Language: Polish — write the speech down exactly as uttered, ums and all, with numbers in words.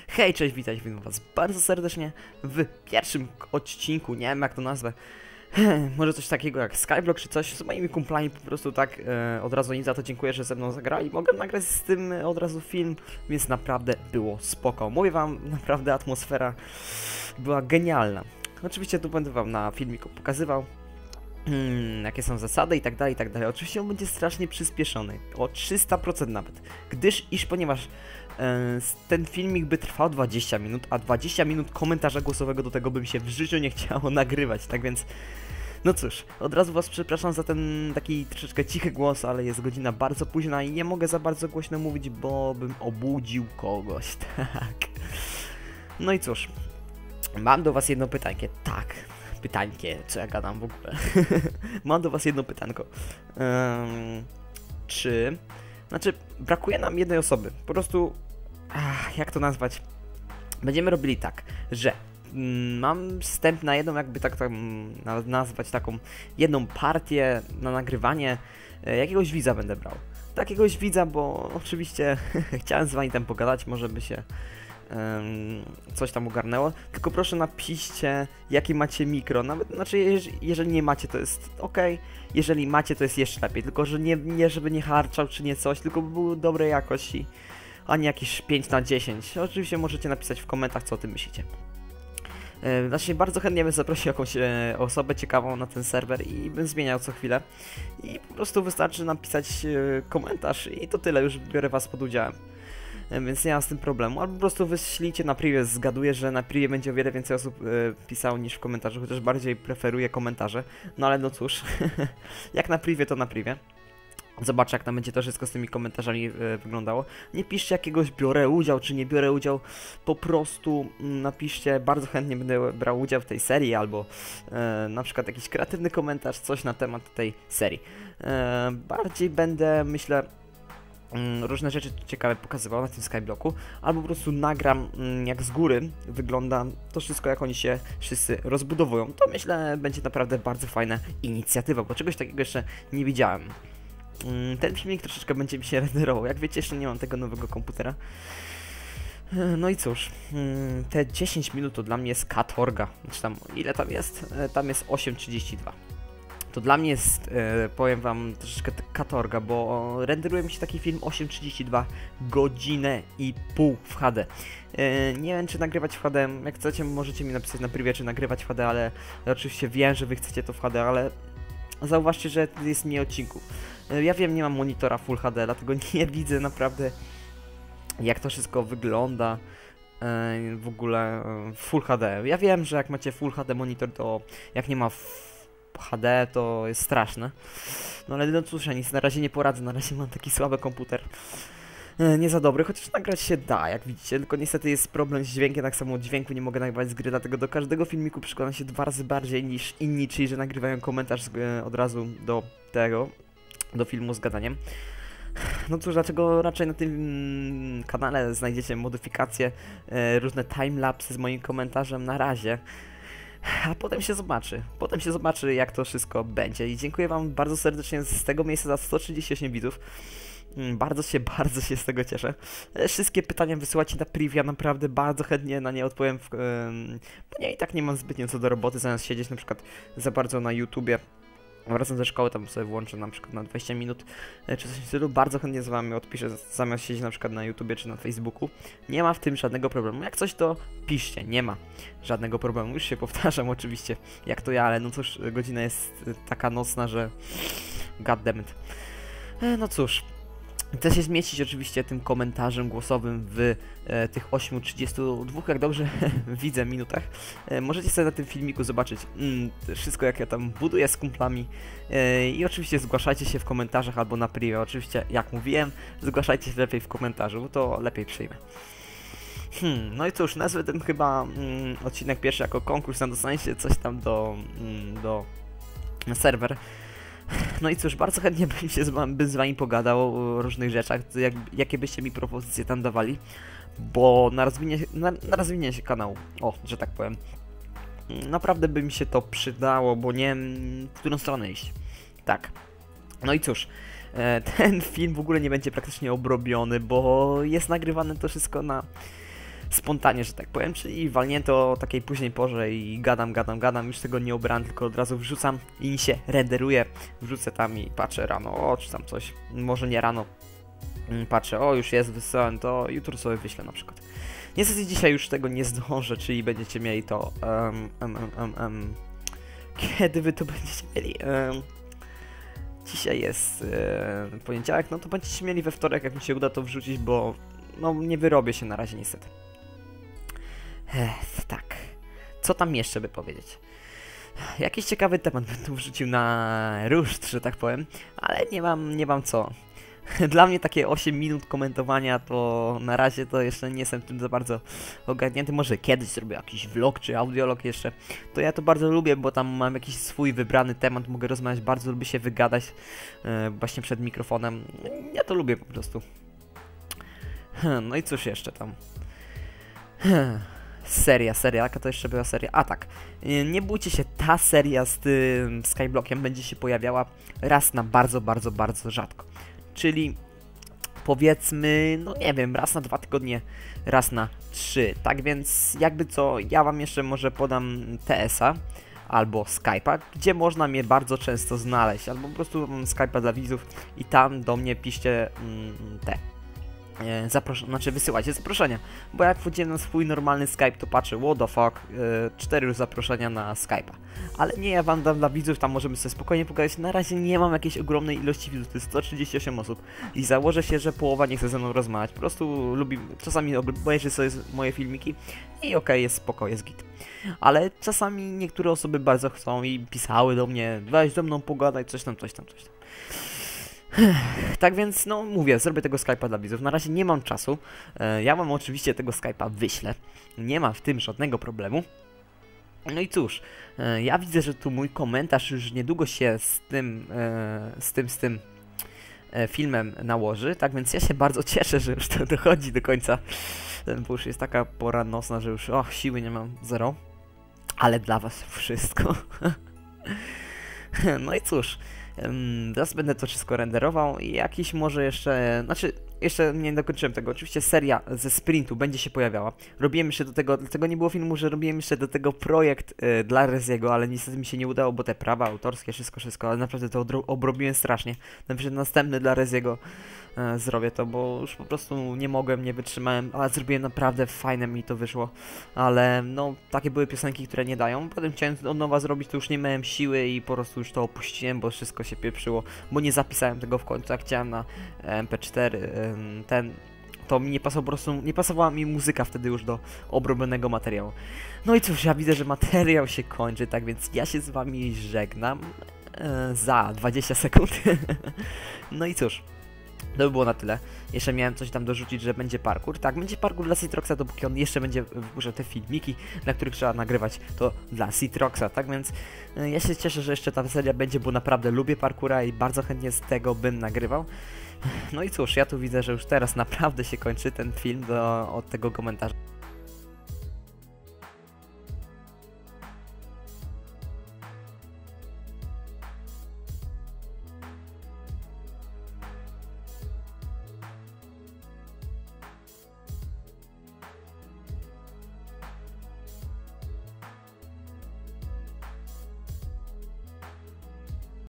Hej, cześć, witajcie, witam was bardzo serdecznie w pierwszym odcinku, nie wiem jak to nazwę. Może coś takiego jak Skyblock czy coś, z moimi kumplami po prostu tak e, od razu im za to dziękuję, że ze mną zagrali. Mogę nagrać z tym od razu film, więc naprawdę było spoko. Mówię wam, naprawdę atmosfera była genialna. Oczywiście tu będę wam na filmiku pokazywał, Hmm, jakie są zasady i tak dalej, i tak dalej. Oczywiście on będzie strasznie przyspieszony, o trzysta procent nawet, gdyż iż ponieważ e, ten filmik by trwał dwadzieścia minut, a dwadzieścia minut komentarza głosowego do tego bym się w życiu nie chciało nagrywać, tak więc no cóż, od razu was przepraszam za ten taki troszeczkę cichy głos, ale jest godzina bardzo późna i nie mogę za bardzo głośno mówić, bo bym obudził kogoś, tak. No i cóż, mam do was jedno pytanie, tak. Pytańkie, co ja gadam w ogóle. Mam do was jedno pytanko. Um, czy... Znaczy, brakuje nam jednej osoby. Po prostu... Ach, jak to nazwać? Będziemy robili tak, że mm, mam wstęp na jedną, jakby tak tam nazwać taką jedną partię na nagrywanie. E, jakiegoś widza będę brał. Takiegoś widza, bo oczywiście chciałem z wami tam pogadać, może by się... Um, coś tam ogarnęło, tylko proszę napiszcie jakie macie mikro, nawet, znaczy jeżeli, jeżeli nie macie to jest ok, jeżeli macie to jest jeszcze lepiej, tylko że nie, nie żeby nie harczał czy nie coś, tylko by był dobrej jakości, a nie jakieś pięć na dziesięć. Oczywiście możecie napisać w komentarzach co o tym myślicie. E, znaczy bardzo chętnie bym zaprosił jakąś e, osobę ciekawą na ten serwer i bym zmieniał co chwilę i po prostu wystarczy napisać e, komentarz i to tyle, już biorę was pod udziałem. Więc nie mam z tym problemu, albo po prostu wyślijcie na privie, zgaduję, że na privie będzie o wiele więcej osób y, pisało niż w komentarzu, chociaż bardziej preferuję komentarze, no ale no cóż, jak na privie to na privie. Zobaczę jak tam będzie to wszystko z tymi komentarzami y, wyglądało. Nie piszcie jakiegoś biorę udział, czy nie biorę udział, po prostu mm, napiszcie, bardzo chętnie będę brał udział w tej serii, albo y, na przykład jakiś kreatywny komentarz, coś na temat tej serii. Y, bardziej będę, myślę, różne rzeczy ciekawe pokazywał na tym Skyblocku, albo po prostu nagram jak z góry wygląda to wszystko, jak oni się wszyscy rozbudowują. To myślę będzie naprawdę bardzo fajna inicjatywa, bo czegoś takiego jeszcze nie widziałem. Ten filmik troszeczkę będzie mi się renderował, jak wiecie jeszcze nie mam tego nowego komputera. No i cóż, te dziesięć minut to dla mnie jest katorga, znaczy tam ile tam jest? Tam jest osiem trzydzieści dwa. To dla mnie jest, e, powiem wam, troszeczkę katorga, bo renderuje mi się taki film osiem trzydzieści dwa, godzinę i pół w H D. E, nie wiem czy nagrywać w H D, jak chcecie możecie mi napisać na privie czy nagrywać w H D, ale oczywiście wiem, że wy chcecie to w H D, ale zauważcie, że jest mniej odcinków. E, ja wiem, nie mam monitora Full H D, dlatego nie widzę naprawdę jak to wszystko wygląda. E, w ogóle e, Full H D. Ja wiem, że jak macie Full H D monitor, to jak nie ma H D to jest straszne. No ale no cóż, ja nic na razie nie poradzę, na razie mam taki słaby komputer. E, nie za dobry, chociaż nagrać się da, jak widzicie, tylko niestety jest problem z dźwiękiem, tak samo dźwięku nie mogę nagrywać z gry, dlatego do każdego filmiku przykładam się dwa razy bardziej niż inni, czyli że nagrywają komentarz e, od razu do tego, do filmu z gadaniem. No cóż, dlaczego raczej na tym kanale znajdziecie modyfikacje, e, różne timelapsy z moim komentarzem na razie. A potem się zobaczy, potem się zobaczy jak to wszystko będzie i dziękuję wam bardzo serdecznie z tego miejsca za sto trzydzieści osiem widzów. Bardzo się, bardzo się z tego cieszę. Wszystkie pytania wysyłacie na privia, naprawdę bardzo chętnie na nie odpowiem, w, yy, bo ja i tak nie mam zbytnio co do roboty, zamiast siedzieć na przykład za bardzo na YouTubie. Wracam ze szkoły, tam sobie włączę na przykład na dwadzieścia minut czy coś w stylu, bardzo chętnie z wami odpiszę, zamiast siedzieć na przykład na YouTubie czy na Facebooku. Nie ma w tym żadnego problemu, jak coś to piszcie, nie ma żadnego problemu, już się powtarzam oczywiście, jak to ja, ale no cóż, godzina jest taka nocna, że goddammit. No cóż, chcę się zmieścić oczywiście tym komentarzem głosowym w e, tych ośmiu trzydziestu dwóch, jak dobrze widzę, minutach. E, możecie sobie na tym filmiku zobaczyć mm, wszystko, jak ja tam buduję z kumplami. E, I oczywiście zgłaszajcie się w komentarzach albo na privie. Oczywiście, jak mówiłem, zgłaszajcie się lepiej w komentarzu, bo to lepiej przyjmę. Hmm, no i cóż, nazwę ten chyba mm, odcinek pierwszy jako konkurs na dostanie się coś tam do, mm, do serwer. No i cóż, bardzo chętnie bym się z wami, bym z wami pogadał o różnych rzeczach, jak, jakie byście mi propozycje tam dawali, bo na rozwinięcie, na, na rozwinięcie kanału, o, że tak powiem, naprawdę by mi się to przydało, bo nie wiem, w którą stronę iść. Tak. No i cóż, ten film w ogóle nie będzie praktycznie obrobiony, bo jest nagrywane to wszystko na spontanie, że tak powiem, czyli walnięto o takiej późnej porze i gadam, gadam, gadam, już tego nie obrałem, tylko od razu wrzucam i się renderuje, wrzucę tam i patrzę rano, o, czy tam coś, może nie rano, patrzę, o, już jest, wysłałem, to jutro sobie wyślę na przykład. Niestety dzisiaj już tego nie zdążę, czyli będziecie mieli to, um, um, um, um, kiedy wy to będziecie mieli? Um, dzisiaj jest e, poniedziałek, no to będziecie mieli we wtorek, jak mi się uda to wrzucić, bo no nie wyrobię się na razie niestety. Ech, tak, co tam jeszcze by powiedzieć? Jakiś ciekawy temat bym tu wrzucił na ruszt, że tak powiem, ale nie mam, nie mam co. Dla mnie takie osiem minut komentowania to na razie to jeszcze nie jestem tym za bardzo ogarnięty. Może kiedyś zrobię jakiś vlog czy audiolog jeszcze. To ja to bardzo lubię, bo tam mam jakiś swój wybrany temat, mogę rozmawiać, bardzo lubię się wygadać e, właśnie przed mikrofonem. Ja to lubię po prostu. No i cóż jeszcze tam? Seria, seria, jaka to jeszcze była seria? A tak, nie bójcie się, ta seria z tym Skyblockiem będzie się pojawiała raz na bardzo, bardzo, bardzo rzadko. Czyli powiedzmy, no nie wiem, raz na dwa tygodnie, raz na trzy. Tak więc jakby co, ja wam jeszcze może podam T S a albo Skype'a, gdzie można mnie bardzo często znaleźć, albo po prostu mam Skype'a dla widzów i tam do mnie piszcie mm, te. Zaprosz znaczy wysyłajcie zaproszenia, bo jak wchodziłem na swój normalny Skype, to patrzę, what the fuck, yy, cztery zaproszenia na Skype'a. Ale nie, ja wam dam dla widzów, tam możemy sobie spokojnie pogadać. Na razie nie mam jakiejś ogromnej ilości widzów, to jest sto trzydzieści osiem osób i założę się, że połowa nie chce ze mną rozmawiać, po prostu lubi, czasami obejrzy sobie moje filmiki i okej, okay, jest spoko, jest git. Ale czasami niektóre osoby bardzo chcą i pisały do mnie, weź ze mną pogadaj, coś tam, coś tam, coś tam. Tak więc, no mówię, zrobię tego Skype'a dla widzów. Na razie nie mam czasu. E, ja wam oczywiście tego Skype'a wyślę. Nie ma w tym żadnego problemu. No i cóż, e, ja widzę, że tu mój komentarz już niedługo się z tym, e, z tym, z tym e, filmem nałoży. Tak więc ja się bardzo cieszę, że już to dochodzi do końca. Bo już jest taka pora nocna, że już, och, siły nie mam, zero. Ale dla was wszystko. No i cóż. Teraz będę to wszystko renderował i jakiś może jeszcze, znaczy jeszcze nie dokończyłem tego, oczywiście seria ze sprintu będzie się pojawiała. Robiłem jeszcze do tego, dlatego nie było filmu, że robiłem jeszcze do tego projekt y, dla Reziego, ale niestety mi się nie udało, bo te prawa autorskie, wszystko, wszystko, ale naprawdę to obrobiłem strasznie. Napiszę następny dla Reziego y, zrobię to, bo już po prostu nie mogłem, nie wytrzymałem, ale zrobiłem naprawdę fajne, mi to wyszło. Ale no, takie były piosenki, które nie dają. Potem chciałem od nowa zrobić, to już nie miałem siły i po prostu już to opuściłem, bo wszystko się pieprzyło, bo nie zapisałem tego w końcu, jak chciałem na M P cztery, ten, to mi nie pasowało, po prostu nie pasowała mi muzyka wtedy już do obrobionego materiału. No i cóż, ja widzę, że materiał się kończy, tak więc ja się z wami żegnam e, za dwadzieścia sekund. No i cóż, to by było na tyle. Jeszcze miałem coś tam dorzucić, że będzie parkour. Tak, będzie parkour dla Citroxa, dopóki on jeszcze będzie wpuszczał te filmiki, na których trzeba nagrywać, to dla Citroxa. Tak więc y, ja się cieszę, że jeszcze ta seria będzie, bo naprawdę lubię parkoura i bardzo chętnie z tego bym nagrywał. No i cóż, ja tu widzę, że już teraz naprawdę się kończy ten film do, od tego komentarza.